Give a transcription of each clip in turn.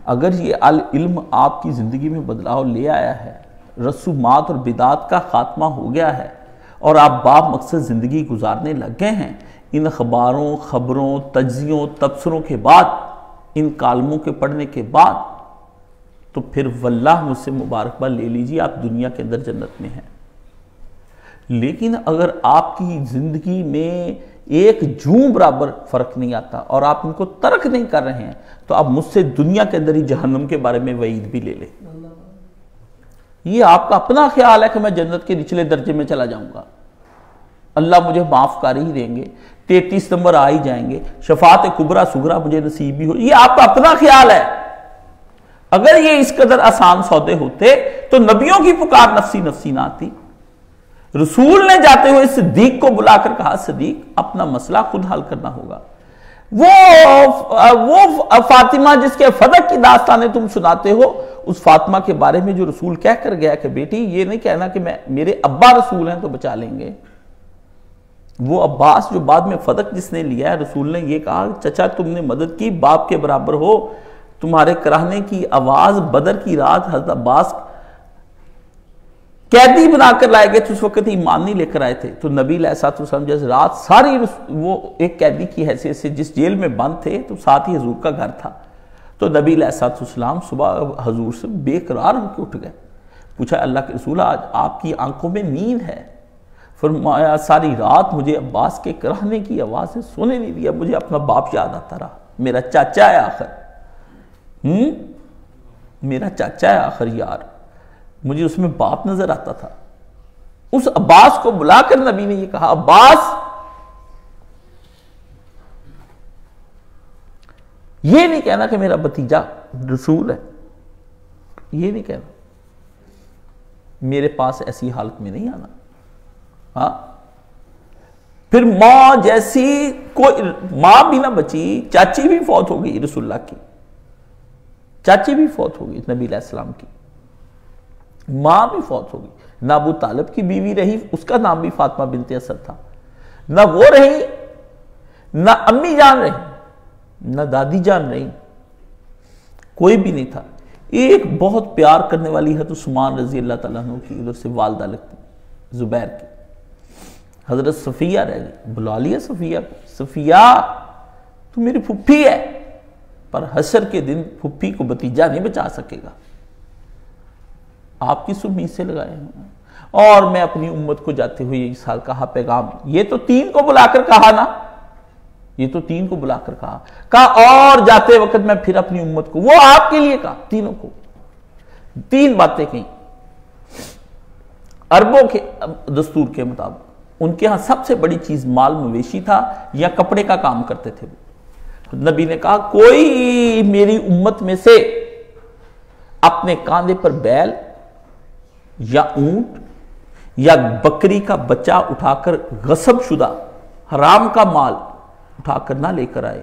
اگر یہ علم آپ کی زندگی میں بدلاؤ لے آیا ہے، رسومات اور بدعات کا خاتمہ ہو گیا ہے، اور آپ باب مقصد زندگی گزارنے لگ گئے ہیں، ان اخباروں، خبروں، تجزیوں، تبصروں کے بعد، ان کالموں کے پڑھنے کے بعد، تو پھر واللہ مجھ سے مبارکباد لے لیجیے، آپ دنیا کے اندر جنت میں ہیں۔ لیکن اگر آپ کی زندگی میں ایک جوں برابر فرق نہیں آتا اور آپ ان کو ترک نہیں کر رہے ہیں، تو آپ مجھ سے دنیا کے اندر ہی جہنم کے بارے میں وعید بھی لے لیں۔ یہ آپ کا اپنا خیال ہے کہ میں جنت کے نچلے درجے میں چلا جاؤں گا، اللہ مجھے معاف کر ہی دیں گے، 33 نمبر آ ہی جائیں گے، شفاعت کبریٰ صغریٰ مجھے نصیب بھی ہو، یہ آپ کا اپنا خیال ہے۔ اگر یہ اس قدر آسان سودے ہوتے تو نبیوں کی پکار نفسی نفسی نہ آتی۔ رسول نے جاتے ہوئے صدیق کو بلا کر کہا، صدیق اپنا مسئلہ خود حل کرنا ہوگا۔ وہ فاطمہ جس کے فدق کی داستانیں تم سناتے ہو، اس فاطمہ کے بارے میں جو رسول کہہ کر گیا کہ بیٹی یہ نہیں کہنا کہ میرے ابا رسول ہیں تو بچا لیں گے۔ وہ عباس جو بعد میں فدق جس نے لیا ہے، رسول نے یہ کہا، چچا تم نے مدد کی، باپ کے برابر ہو، تمہارے کراہنے کی آواز بدر کی رات حضرت عباس قیدی بنا کر لائے گئے تو اس وقت ایمان نہیں لے کر آئے تھے، تو نبی علیہ السلام جیسے رات ساری وہ ایک قیدی کی حیثیت سے جس جیل میں بند تھے تو ساتھ ہی حضور کا گھر تھا، تو نبی علیہ السلام صبح حضور سے بے قرار ہو کے اٹھ گئے، پوچھا اللہ کے رسول آج آپ کی آنکھوں میں نیند ہے؟ فرمایا ساری رات مجھے عباس کے کراہنے کی آواز سے سونے نہیں دیا، مجھے اپنا باپ یاد آتا رہا، میرا چاچا ہے آخر، میرا چاچا ہے آخر یار، مجھے اس میں باپ نظر آتا تھا۔ اس عباس کو بلا کر نبی نے یہ کہا، عباس یہ نہیں کہنا کہ میرا بھتیجا رسول ہے، یہ نہیں کہنا، میرے پاس ایسی حالت میں نہیں آنا۔ ہاں پھر ماں جیسی کوئی ماں بھی نہ بچی، چاچی بھی فوت ہو گئی، رسول اللہ کی چاچی بھی فوت ہو گئی، نبی علیہ السلام کی ماں بھی فوت ہو گئی، نہ ابو طالب کی بیوی رہی، اس کا نام بھی فاطمہ بنت اسد تھا، نہ وہ رہی، نہ امی جان رہی، نہ دادی جان رہی، کوئی بھی نہیں تھا۔ ایک بہت پیار کرنے والی حضرت عثمان رضی اللہ تعالیٰ عنہ کی ادھر سے والدہ لگتی، زبیر کی، حضرت صفیہ رہ گئی، بلا لیا صفیہ کو، صفیہ تو میری پھپھی ہے، پر حشر کے دن پھپھی کو بھتیجا نہیں بچا سکے گا، آپ کس امید سے لگائے ہیں؟ اور میں اپنی امت کو جاتے ہوئے یہ سال کہا پیغام، یہ تو 3 کو بلا کر کہا نا، یہ تو 3 کو بلا کر کہا اور جاتے وقت میں پھر اپنی امت کو، وہ آپ کے لیے کہا، تینوں کو 3 باتیں کہیں۔ عربوں کے دستور کے مطابق ان کے ہاں سب سے بڑی چیز مال مویشی تھا یا کپڑے کا کام کرتے تھے۔ نبی نے کہا کوئی میری امت میں سے اپنے کاندھے پر بیل یا اونٹ یا بکری کا بچہ اٹھا کر غصب شدہ حرام کا مال اٹھا کر نہ لے کر آئے،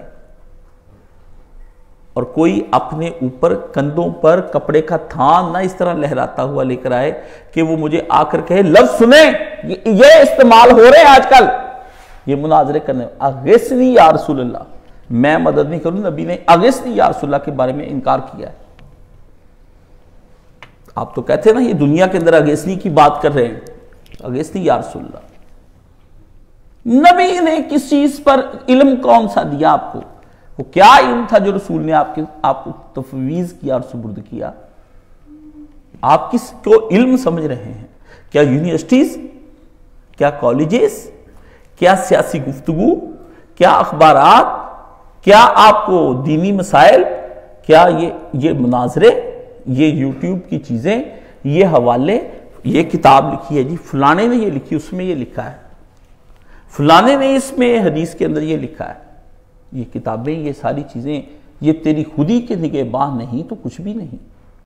اور کوئی اپنے اوپر کندھوں پر کپڑے کا تھان نہ اس طرح لہراتا ہوا لے کر آئے کہ وہ مجھے آ کر کہے، لفظ سنیں یہ استعمال ہو رہے ہیں آج کل، یہ مناظرے کرنے، اغثنی یا رسول اللہ، میں مدد نہیں کروں، نبی نے اغثنی یا رسول اللہ کے بارے میں انکار کیا ہے۔ آپ تو کہتے ہیں نا یہ دنیا کے اندر اغثنی کی بات کر رہے ہیں، اغثنی یا رسول اللہ، نبی نے کس چیز پر علم کون سا دیا آپ کو؟ وہ کیا علم تھا جو رسول نے آپ کو تفویض کیا اور سپرد کیا؟ آپ کس کو علم سمجھ رہے ہیں؟ کیا یونیورسٹیز، کیا کالجز، کیا سیاسی گفتگو، کیا اخبارات، کیا آپ کو دینی مسائل، کیا یہ مناظرے، یہ یوٹیوب کی چیزیں، یہ حوالے، یہ کتاب لکھی ہے جی فلانے نے یہ لکھی، اس میں یہ لکھا ہے، فلانے نے اس میں حدیث کے اندر یہ لکھا ہے، یہ کتابیں، یہ ساری چیزیں، یہ تیری خودی کے نگہباں نہیں تو کچھ بھی نہیں۔